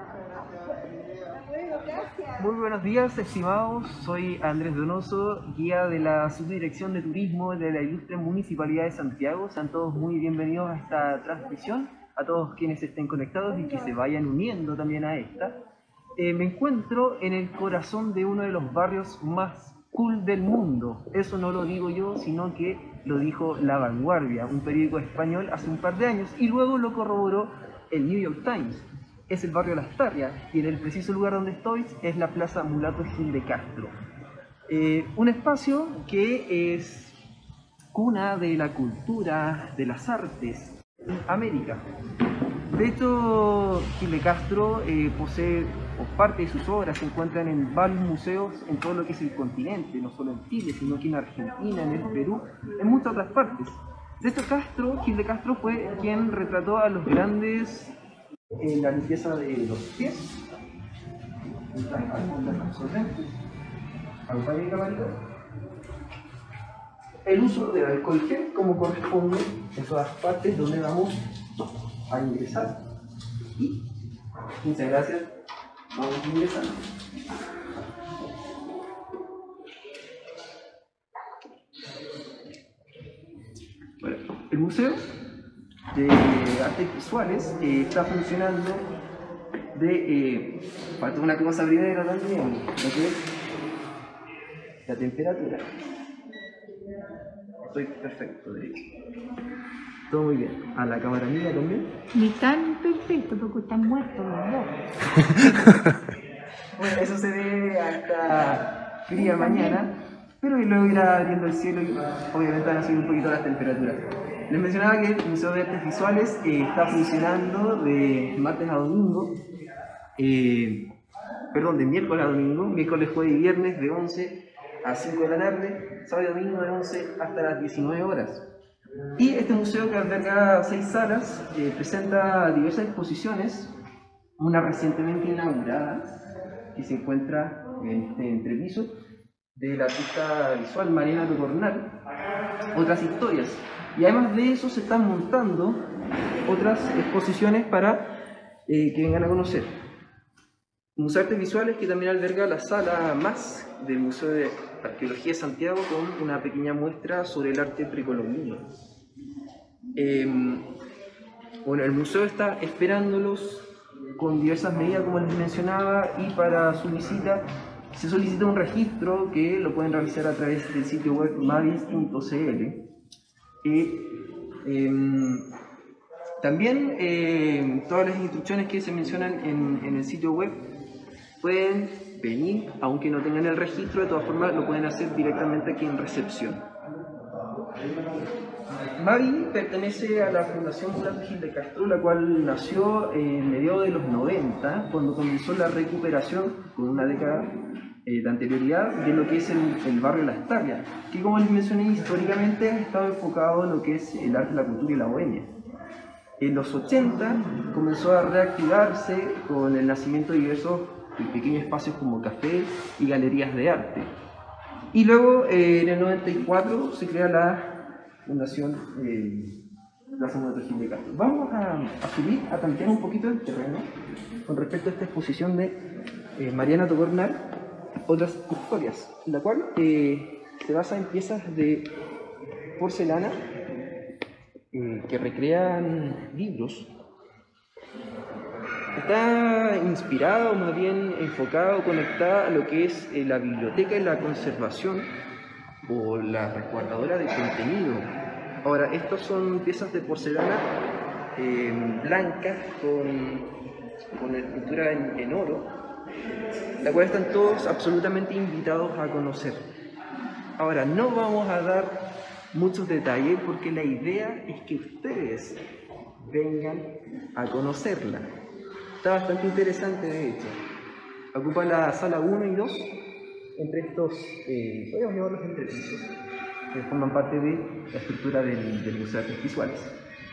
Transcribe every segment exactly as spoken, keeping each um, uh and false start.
Muy buenos días, estimados. Soy Andrés Donoso, guía de la Subdirección de Turismo de la Ilustre Municipalidad de Santiago. Sean todos muy bienvenidos a esta transmisión, a todos quienes estén conectados y que se vayan uniendo también a esta. Eh, me encuentro en el corazón de uno de los barrios más cool del mundo. Eso no lo digo yo, sino que lo dijo La Vanguardia, un periódico español, hace un par de años, y luego lo corroboró el New York Times. Es el barrio Lastarria, y en el preciso lugar donde estoy es la Plaza Mulato Gil de Castro. Eh, un espacio que es cuna de la cultura, de las artes en América. De hecho, Gil de Castro eh, posee, o parte de sus obras se encuentran en varios museos en todo lo que es el continente, no solo en Chile, sino que en Argentina, en el Perú, en muchas otras partes. De hecho, Castro, Gil de Castro fue quien retrató a los grandes en la limpieza de los pies, el uso del alcohol gel como corresponde en todas partes donde vamos a ingresar. Y muchas gracias, vamos a ingresar. Bueno, el museo de artes visuales eh, está funcionando de eh, falta una cosa primero también, lo que es la temperatura. Estoy perfecto, de hecho. Todo muy bien. A la cámara mía también. Ni tan perfecto porque están muertos los dos. Bueno, eso se debe a esta fría mañana, pero luego irá abriendo el cielo y obviamente van a subir un poquito las temperaturas. Les mencionaba que el Museo de Artes Visuales eh, está funcionando de martes a domingo, eh, perdón, de miércoles a domingo, miércoles, jueves y viernes de once a cinco de la tarde, sábado y domingo de once hasta las diecinueve horas. Y este museo, que alberga seis salas, eh, presenta diversas exposiciones, una recientemente inaugurada que se encuentra en este entrepiso de la artista visual Mariana Tocornal, otras historias. Y además de eso se están montando otras exposiciones para eh, que vengan a conocer. Museo de Artes Visuales, que también alberga la sala más del Museo de Arqueología de Santiago, con una pequeña muestra sobre el arte precolombino. Eh, bueno, el museo está esperándolos con diversas medidas, como les mencionaba, y para su visita se solicita un registro que lo pueden realizar a través del sitio web mavis punto c l. Eh, eh, también eh, todas las instrucciones que se mencionan en, en el sitio web pueden venir, aunque no tengan el registro, de todas formas lo pueden hacer directamente aquí en recepción. Mavi pertenece a la Fundación Mulato Gil de Castro, la cual nació en mediados de los noventa, cuando comenzó la recuperación, con una década eh, de anterioridad, de lo que es el, el barrio Lastarria, que, como les mencioné, históricamente ha estado enfocado en lo que es el arte, la cultura y la bohemia. En los ochenta comenzó a reactivarse con el nacimiento de diversos pequeños espacios como café y galerías de arte. Y luego, eh, en el noventa y cuatro, se crea la Fundación eh, Plaza Mulato Gil de Castro. Vamos a, a subir, a tantear un poquito el terreno con respecto a esta exposición de eh, Mariana Tocornal, otras historias, la cual eh, se basa en piezas de porcelana eh, que recrean libros. Está inspirado, más bien enfocado, conectada a lo que es eh, la biblioteca y la conservación o la resguardadora de contenido. Ahora, estos son piezas de porcelana eh, blancas con, con escultura en, en oro, la cual están todos absolutamente invitados a conocer. Ahora, no vamos a dar muchos detalles porque la idea es que ustedes vengan a conocerla. Está bastante interesante, de hecho. Ocupa la sala uno y dos, entre estos, eh, podríamos llamarlos entrepisos, que forman parte de la estructura del, del Museo de Artes Visuales.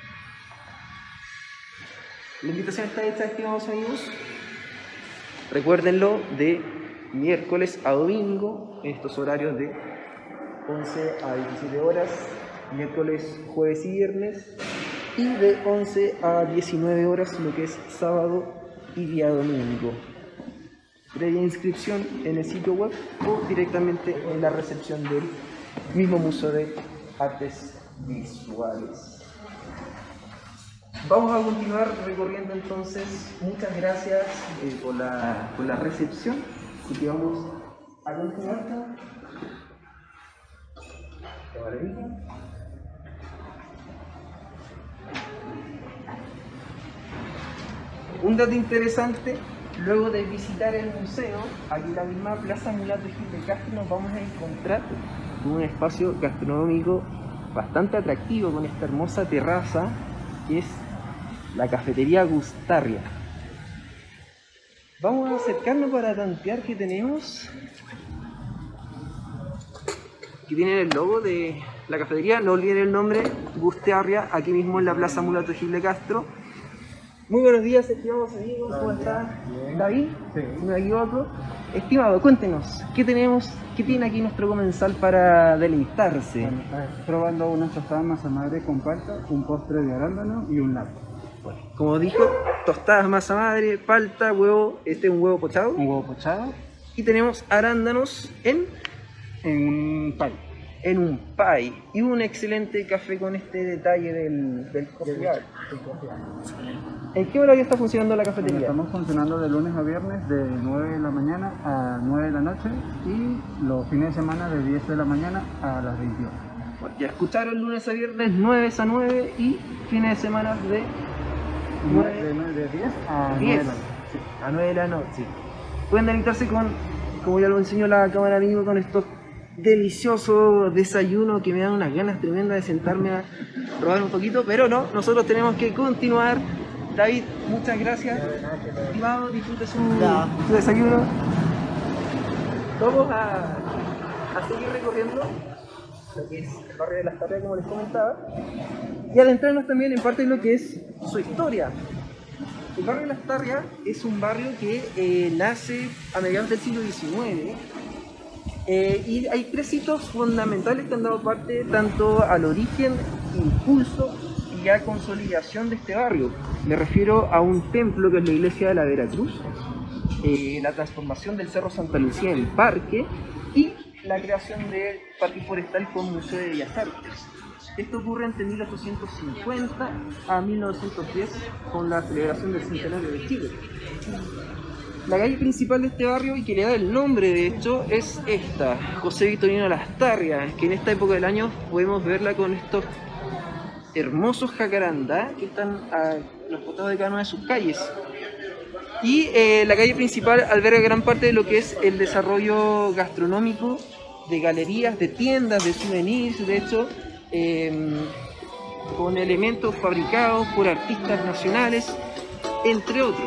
La invitación está hecha, estimados amigos. Recuérdenlo, de miércoles a domingo, en estos horarios de once a diecisiete horas, miércoles, jueves y viernes, y de once a diecinueve horas, lo que es sábado y día domingo. Previa inscripción en el sitio web o directamente en la recepción del mismo Museo de Artes Visuales. Vamos a continuar recorriendo entonces. Muchas gracias eh, por, la, por la recepción. Así que vamos a continuar. Un dato interesante, luego de visitar el museo, aquí en la misma Plaza Mulato Gil de Castro nos vamos a encontrar con un espacio gastronómico bastante atractivo, con esta hermosa terraza que es la cafetería Gustarria. Vamos a acercarnos para tantear que tenemos. Aquí tienen el logo de la cafetería, no olviden el nombre, Gustarria, aquí mismo en la Plaza Mulato Gil de Castro. Muy buenos días, estimados amigos, ¿cómo está? David, sí. Si no me equivoco. Estimado, cuéntenos, ¿qué tenemos, qué tiene aquí nuestro comensal para deleitarse? Bueno, está probando unas tostadas masa madre con palta, un postre de arándano y un latte. Bueno, como dijo, tostadas masa madre, palta, huevo, este es un huevo pochado. Un huevo pochado Y tenemos arándanos en, en un pie. en un pie. Y un excelente café con este detalle del, del coffee bar. ¿En qué horario está funcionando la Bueno, cafetería? estamos funcionando de lunes a viernes de nueve de la mañana a nueve de la noche y los fines de semana de diez de la mañana a las veintidós. Bueno, ya escucharon, lunes a viernes nueve a nueve y fines de semana de De, nueve- de diez a nueve de diez la noche. Sí. a nueve de la noche. Pueden deleitarse con, como ya lo enseñó la cámara amigo, con estos deliciosos desayunos que me dan unas ganas tremendas de sentarme a probar un poquito, pero no, nosotros tenemos que continuar. David, muchas gracias. Estimado, disfrute su, su desayuno. Vamos a, a seguir recorriendo lo que es el barrio de Las Tarrias, como les comentaba, y adentrarnos también en parte de lo que es su historia. El barrio de Las Tarrias es un barrio que eh, nace a mediados del siglo diecinueve. Eh, y hay tres hitos fundamentales que han dado parte tanto al origen, impulso y a consolidación de este barrio. Me refiero a un templo que es la iglesia de la Veracruz, eh, la transformación del Cerro Santa Lucía en parque y la creación del Parque Forestal como Museo de Bellas Artes. Esto ocurre entre mil ochocientos cincuenta a mil novecientos diez con la celebración del Centenario de Chile. La calle principal de este barrio, y que le da el nombre de hecho, es esta, José Victorino Las Tarrias, que en esta época del año podemos verla con estos hermosos jacarandá que están a los costados de cada una de sus calles. Y eh, la calle principal alberga gran parte de lo que es el desarrollo gastronómico, de galerías, de tiendas, de souvenirs, de hecho, eh, con elementos fabricados por artistas nacionales, entre otros.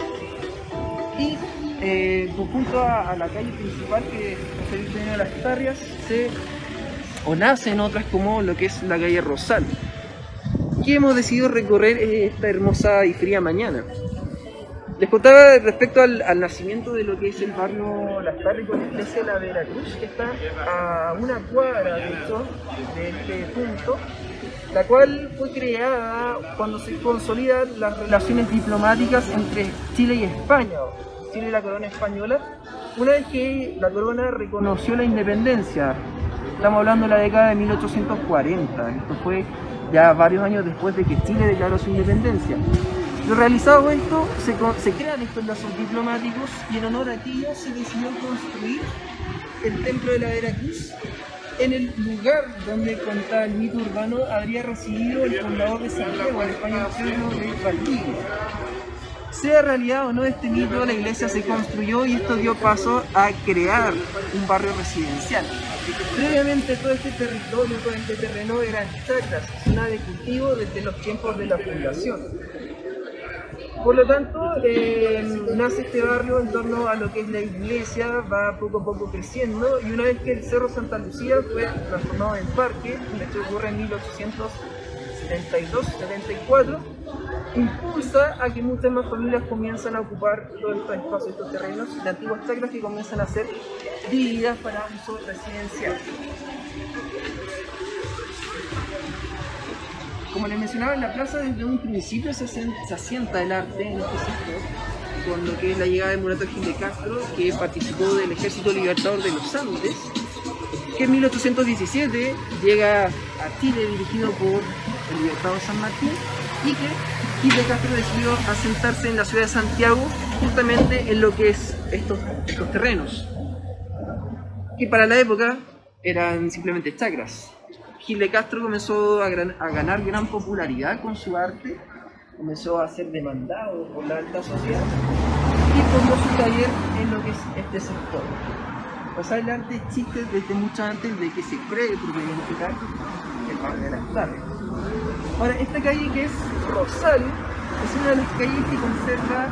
Y eh, junto a, a la calle principal que es José Victorino de Las Tarrias, se, o nacen otras como lo que es la calle Rosal, que hemos decidido recorrer esta hermosa y fría mañana. Les contaba respecto al, al nacimiento de lo que es el barrio Las Tarrias con la iglesia de la Veracruz, que está a una cuadra de hecho de este punto, la cual fue creada cuando se consolidan las relaciones diplomáticas entre Chile y España, Chile y la corona española, una vez que la corona reconoció la independencia. Estamos hablando de la década de mil ochocientos cuarenta, esto fue ya varios años después de que Chile declaró su independencia. Lo realizado esto, se, se crean estos lazos diplomáticos y en honor a aquello se decidió construir el templo de la Veracruz en el lugar donde, contaba el mito urbano, habría recibido el fundador de Santiago, el español Pedro de Valdivia. Sea realidad o no este mito, la iglesia se construyó y esto dio paso a crear un barrio residencial. Previamente todo este territorio, todo este terreno eran chacras, zona de cultivo desde los tiempos de la fundación. Por lo tanto, eh, nace este barrio en torno a lo que es la iglesia, va poco a poco creciendo y una vez que el Cerro Santa Lucía fue transformado en parque, de hecho ocurre en mil ochocientos setenta y dos setenta y cuatro, impulsa a que muchas más familias comienzan a ocupar todos estos espacios, estos terrenos, de antiguas chacras que comienzan a ser divididas para uso residencial. Como les mencionaba, en la plaza desde un principio se asienta, se asienta el arte en este sector, con lo que es la llegada de Morato Gil de Castro, que participó del Ejército Libertador de los Andes, que en mil ochocientos diecisiete llega a Chile dirigido por el Libertador San Martín, y que Gil de Castro decidió asentarse en la ciudad de Santiago, justamente en lo que es estos, estos terrenos, que para la época eran simplemente chacras. Gil de Castro comenzó a, gran, a ganar gran popularidad con su arte, comenzó a ser demandado por la alta sociedad y fundó su taller en lo que es este sector. O sea, el arte existe desde mucho antes de que se cree propiamente tal el barrio de las Tarrias. Ahora, esta calle, que es Rosal, es una de las calles que conserva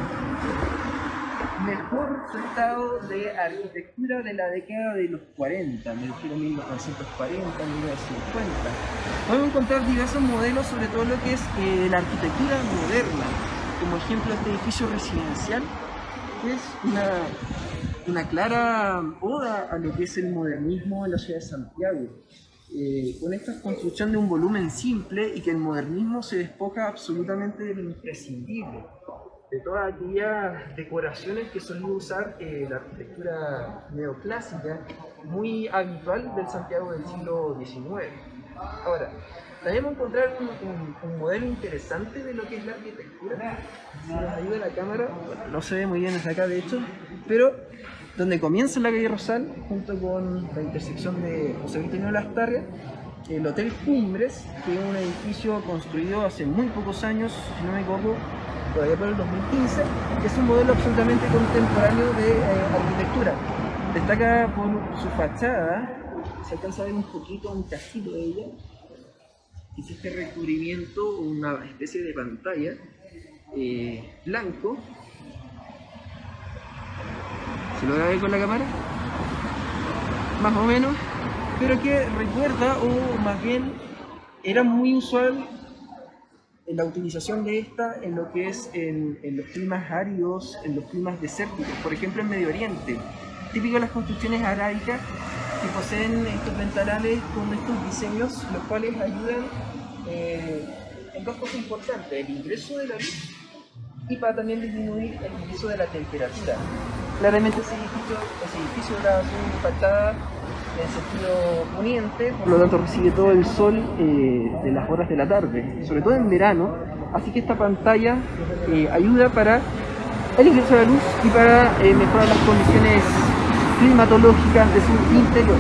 mejor estado de arquitectura de la década de los cuarenta, me refiero a mil novecientos cuarenta, mil novecientos cincuenta. Podemos encontrar diversos modelos, sobre todo lo que es eh, la arquitectura moderna, como ejemplo este edificio residencial, que es una, una clara oda a lo que es el modernismo en la ciudad de Santiago, eh, con esta construcción de un volumen simple y que el modernismo se despoja absolutamente de lo imprescindible, de todas aquellas decoraciones que solía usar eh, la arquitectura neoclásica, muy habitual del Santiago del siglo diecinueve. Ahora, también vamos a encontrar un, un, un modelo interesante de lo que es la arquitectura. Si nos ayuda la cámara, bueno, no se ve muy bien desde acá de hecho, pero donde comienza la calle Rosal, junto con la intersección de José Victorino Las Tarrias, el Hotel Cumbres, que es un edificio construido hace muy pocos años, si no me equivoco, todavía por el dos mil quince, que es un modelo absolutamente contemporáneo de eh, arquitectura. Destaca por su fachada, se alcanza a ver un poquito, un cachito de ella, es este recubrimiento, una especie de pantalla eh, blanco. ¿Se logra ver con la cámara? Más o menos, pero que recuerda, o más bien era muy usual en la utilización de esta en lo que es en, en los climas áridos, en los climas desérticos, por ejemplo en Medio Oriente. Típico de las construcciones arábicas que poseen estos ventanales con estos diseños, los cuales ayudan eh, en dos cosas importantes: el ingreso de la luz y para también disminuir el ingreso de la temperatura. Claramente ese edificio, ese edificio era su fachada en sentido poniente, por lo tanto recibe todo el sol eh, de las horas de la tarde, sobre todo en verano, así que esta pantalla eh, ayuda para el ingreso de la luz y para eh, mejorar las condiciones climatológicas de su interior.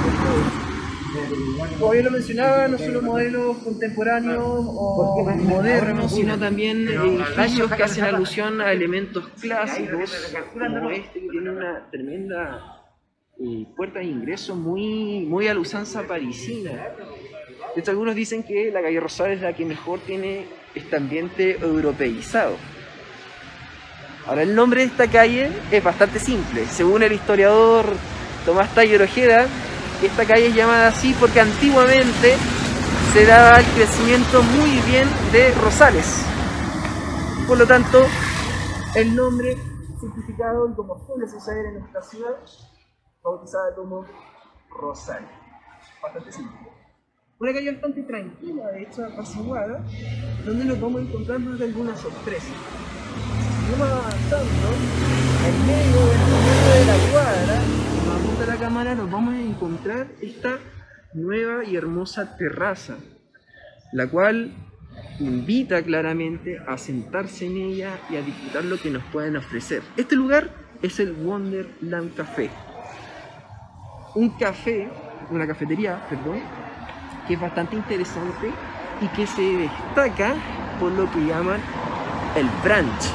Como bien lo mencionaba, no solo modelos contemporáneos o modernos, sino también edificios que hacen alusión a elementos clásicos, como este que tiene una tremenda eh, puerta de ingreso muy, muy a la usanza parisina. De hecho, algunos dicen que la calle Rosal es la que mejor tiene este ambiente europeizado. Ahora, el nombre de esta calle es bastante simple. Según el historiador Tomás Taller Ojeda, esta calle es llamada así porque antiguamente se daba el crecimiento muy bien de rosales. Por lo tanto, el nombre simplificado, y como suele suceder en esta ciudad, bautizada como Rosal. Bastante simple. Una calle bastante tranquila, de hecho apaciguada, donde nos vamos a encontrar más de algunas sorpresas. Seguimos avanzando, en medio del medio de la cuadra, como apunta la cámara, nos vamos a encontrar esta nueva y hermosa terraza, la cual invita claramente a sentarse en ella y a disfrutar lo que nos pueden ofrecer. Este lugar es el Wonderland Café, un café, una cafetería, perdón, que es bastante interesante y que se destaca por lo que llaman el brunch.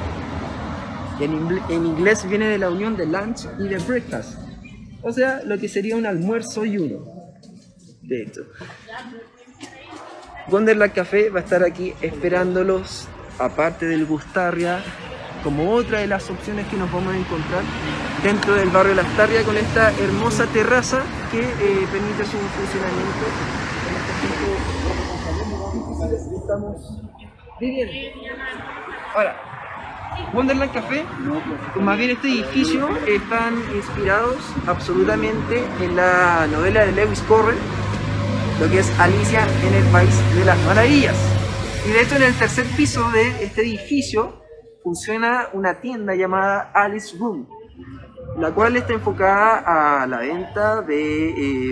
En, en inglés viene de la unión de lunch y de breakfast, o sea, lo que sería un almuerzo y uno. De hecho, Wonderland Café va a estar aquí esperándolos, aparte del Bustarria, como otra de las opciones que nos vamos a encontrar dentro del barrio Las Tarrias, con esta hermosa terraza que eh, permite su funcionamiento en este tiempo que estamos viviendo. Ahora, Wonderland Café, más bien este edificio, están inspirados absolutamente en la novela de Lewis Carroll, lo que es Alicia en el País de las Maravillas. Y de hecho, en el tercer piso de este edificio funciona una tienda llamada Alice Room, la cual está enfocada a la venta de, eh,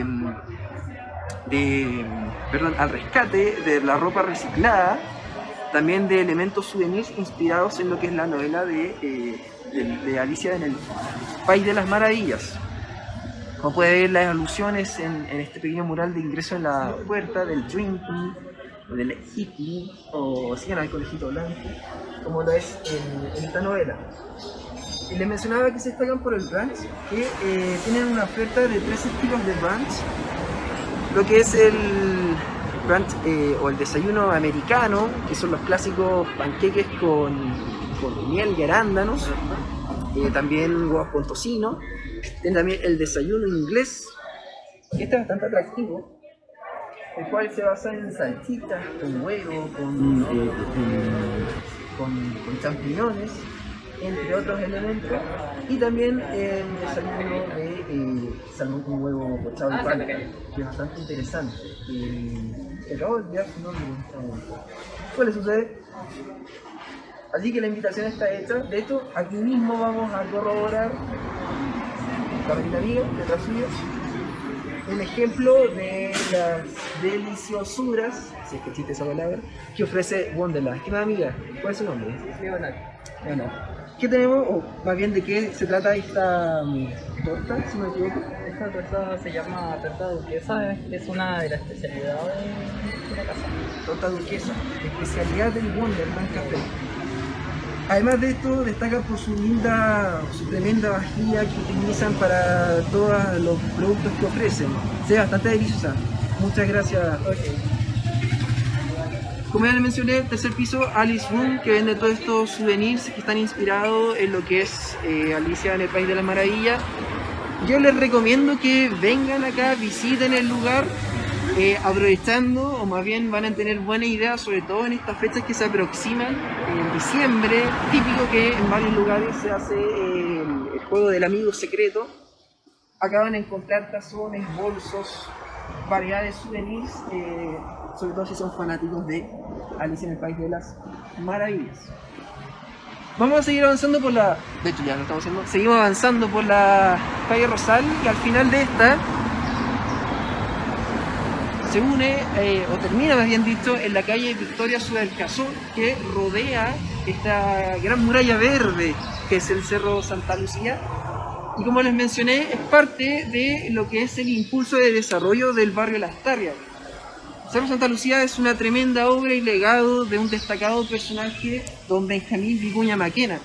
de perdón, al rescate de la ropa reciclada, también de elementos souvenirs inspirados en lo que es la novela de, eh, de, de Alicia en el País de las Maravillas. Como puede ver las alusiones en, en este pequeño mural de ingreso en la puerta del Drinking, o del Eating, o sigan al conejito blanco, como lo es en, en esta novela. Y les mencionaba que se destacan por el brunch, que eh, tienen una oferta de tres estilos de brunch, lo que es el brunch eh, o el desayuno americano, que son los clásicos panqueques con, con miel y arándanos, eh, también huevos con tocino. Tienen también el desayuno inglés, que este es bastante atractivo, el cual se basa en salchichas, con huevo, con, eh, con, con champiñones, entre otros elementos, y también el desayuno de eh, salmón con huevo pochado y pan, que es bastante interesante. Eh, acabo de olvidar su nombre en este momento. ¿Qué le sucede? Así que la invitación está hecha. De hecho, aquí mismo vamos a corroborar, camarita amiga, detrás suya, el ejemplo de las deliciosuras, si es que existe esa palabra, que ofrece Wonderland. ¿Qué más, amiga? ¿Cuál es su nombre? Leonardo. Leonardo. ¿Qué tenemos? O más bien, ¿de qué se trata esta um, torta, si no me equivoco? Esta torta se llama torta duquesa, es una de las especialidades de la casa. Torta duquesa, especialidad del Wonderland Café. Además de esto, destaca por su linda, su tremenda vajilla que utilizan para todos los productos que ofrecen. Se ve bastante deliciosa. Muchas gracias. Okay. Como ya les mencioné, el tercer piso, Alice Room, que vende todos estos souvenirs que están inspirados en lo que es eh, Alicia en el País de las Maravillas. Yo les recomiendo que vengan acá, visiten el lugar, eh, aprovechando, o más bien van a tener buena idea, sobre todo en estas fechas que se aproximan, en diciembre, típico que en varios lugares se hace eh, el, el juego del amigo secreto. Acá van a encontrar tazones, bolsos, variedad de souvenirs, eh, sobre todo si son fanáticos de Alicia en el País de las Maravillas. Vamos a seguir avanzando por la... De hecho ya lo estamos haciendo. Seguimos avanzando por la calle Rosal y al final de esta se une, eh, o termina más bien dicho, en la calle Victoria Subercaseaux, que rodea esta gran muralla verde que es el Cerro Santa Lucía. Y como les mencioné, es parte de lo que es el impulso de desarrollo del barrio Las Tarrias. Cerro Santa Lucía es una tremenda obra y legado de un destacado personaje, don Benjamín Vicuña Maquena,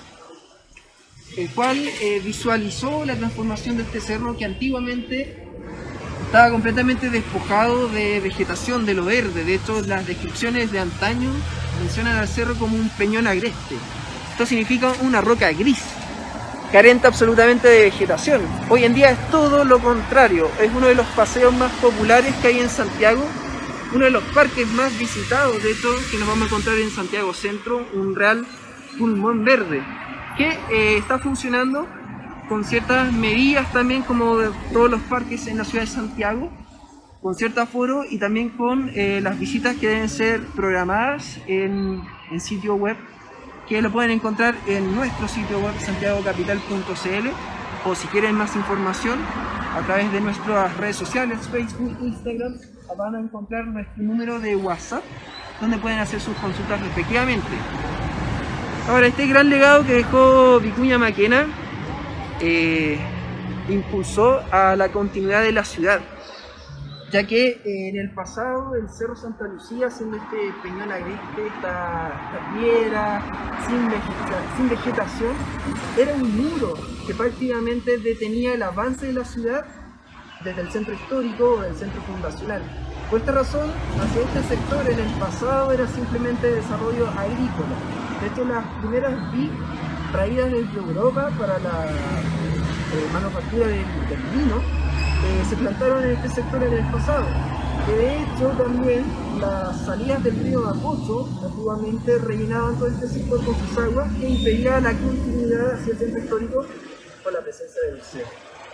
el cual eh, visualizó la transformación de este cerro que antiguamente estaba completamente despojado de vegetación, de lo verde. De hecho, las descripciones de antaño mencionan al cerro como un peñón agreste. Esto significa una roca gris, carente absolutamente de vegetación. Hoy en día es todo lo contrario, es uno de los paseos más populares que hay en Santiago, uno de los parques más visitados, de hecho, que nos vamos a encontrar en Santiago Centro, un real pulmón verde, que eh, está funcionando con ciertas medidas también, como de todos los parques en la ciudad de Santiago, con cierto aforo y también con eh, las visitas que deben ser programadas en, en sitio web, que lo pueden encontrar en nuestro sitio web santiago capital punto c l, o si quieren más información a través de nuestras redes sociales, Facebook, Instagram, van a encontrar nuestro número de WhatsApp donde pueden hacer sus consultas respectivamente. Ahora, este gran legado que dejó Vicuña Maquena eh, impulsó a la continuidad de la ciudad, ya que eh, en el pasado el Cerro Santa Lucía, siendo este peñón agreste, esta, esta piedra sin, vegeta, sin vegetación, era un muro que prácticamente detenía el avance de la ciudad desde el centro histórico o del centro fundacional. Por esta razón, hacia este sector en el pasado era simplemente desarrollo agrícola. De hecho, las primeras vid traídas desde Europa para la eh, manufactura del, del vino eh, se plantaron en este sector en el pasado. Que de hecho también las salidas del río Mapocho antiguamente rellenaban todo este sector con sus aguas, que impedía la continuidad hacia el centro histórico por la presencia del liceo.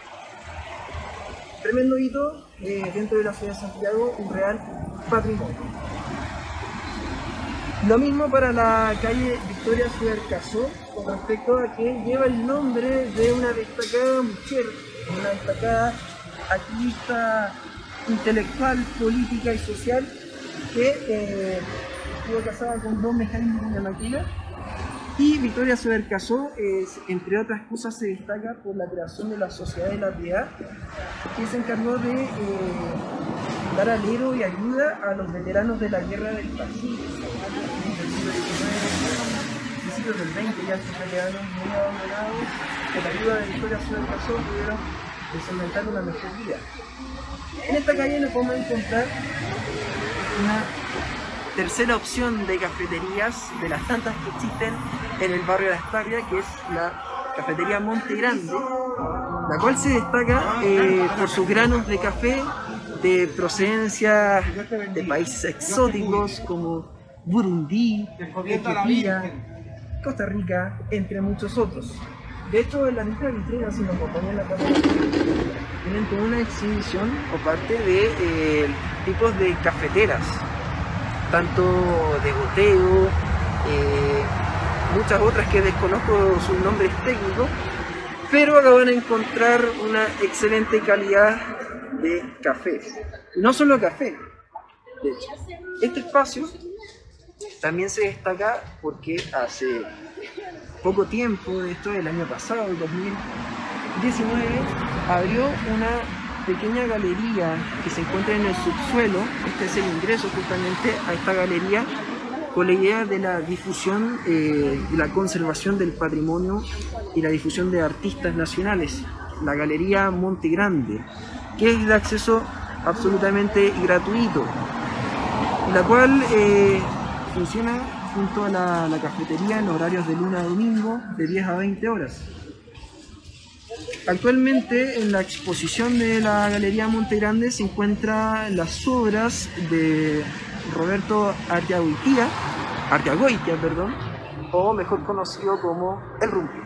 Tremendo hito eh, dentro de la ciudad de Santiago, un real patrimonio. Lo mismo para la calle Victoria Subercaseaux con respecto a que lleva el nombre de una destacada mujer, una destacada activista intelectual, política y social que eh, estuvo casada con dos mecánicos de máquina. Y Victoria Sobercasó, eh, entre otras cosas, se destaca por la creación de la Sociedad de la Piedad, que se encargó de eh, dar alero y ayuda a los veteranos de la Guerra del Pacífico, del siglo diecinueve, principios del veinte, ya estos veteranos muy abandonados, con la ayuda de Victoria Sobercasó pudieron solventar una mejor vida. En esta calle nos podemos encontrar una tercera opción de cafeterías de las tantas que existen en el barrio de Las Tarrias, que es la cafetería Monte Grande, la cual se destaca eh, por sus granos de café de procedencia de países exóticos como Burundi, Etiopía, Costa Rica, entre muchos otros. De hecho, en la misma vitrina, si nos acompañan la cámara, tienen toda una exhibición por parte de eh, tipos de cafeteras, tanto de goteo, eh, muchas otras que desconozco sus nombres técnicos, pero acá van a encontrar una excelente calidad de cafés. Y no solo café, de hecho, este espacio también se destaca porque hace poco tiempo, de esto del año pasado, el dos mil diecinueve, abrió una pequeña galería que se encuentra en el subsuelo. Este es el ingreso justamente a esta galería, con la idea de la difusión eh, y la conservación del patrimonio y la difusión de artistas nacionales, la Galería Monte Grande, que es de acceso absolutamente gratuito, la cual eh, funciona junto a la, la cafetería en horarios de lunes a domingo de diez a veinte horas. Actualmente en la exposición de la Galería Monte Grande se encuentran las obras de Roberto Arteagoitia, Arteagoitia, perdón, o mejor conocido como El Rumpi.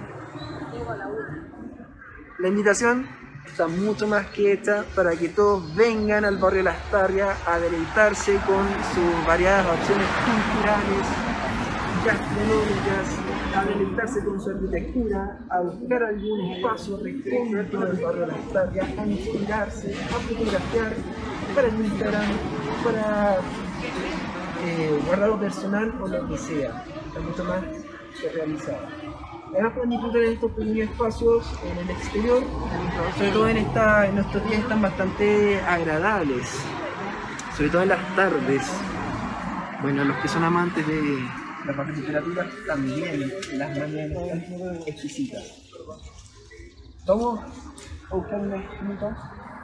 La invitación está mucho más que hecha para que todos vengan al barrio Las Tarrias a deleitarse con sus variadas opciones culturales, gastronómicas, a deleitarse con su arquitectura, a buscar algún espacio recóndito del barrio Las Tarrias, a inspirarse, a fotografiar para el Instagram, para eh, guardado personal o lo que sea. Está mucho más que realizado. Además pueden disfrutar de estos pequeños espacios en el exterior, sobre todo en, esta, en estos días están bastante agradables, sobre todo en las tardes. Bueno, los que son amantes de las bajas temperaturas también, en las mañanas están exquisitas. Vamos a buscar una esquinita.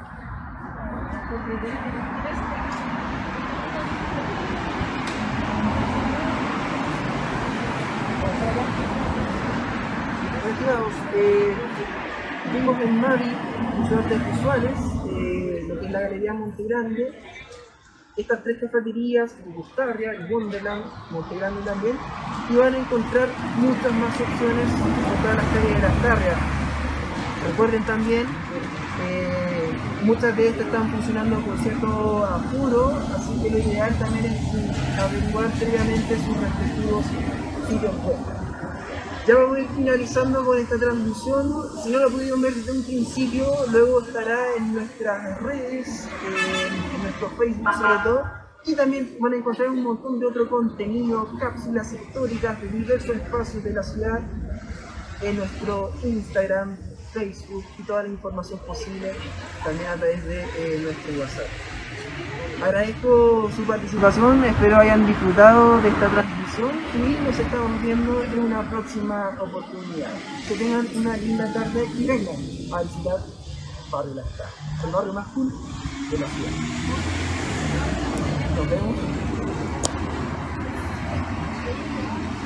Eh, vimos en Mavi, Museo de Artes Visuales, eh, lo que es la Galería Monte Grande, estas tres cafeterías, Gustarria y Wonderland, Monte Grande también, y van a encontrar muchas más opciones en todas las calles de Las Tarrias. Recuerden también, eh, muchas de estas están funcionando con cierto apuro, así que lo ideal también es averiguar previamente sus respectivos sitios web. Ya vamos a ir finalizando con esta transmisión. Si no la pudieron ver desde un principio, luego estará en nuestras redes, eh, en nuestro Facebook sobre todo, y también van a encontrar un montón de otro contenido, cápsulas históricas de diversos espacios de la ciudad en nuestro Instagram, Facebook y toda la información posible también a través de eh, nuestro WhatsApp. Agradezco su participación, espero hayan disfrutado de esta transmisión y nos estamos viendo en una próxima oportunidad. Que tengan una linda tarde y vengan a visitar Barrio Las Tarrias, el barrio más cool de la ciudad. Nos vemos.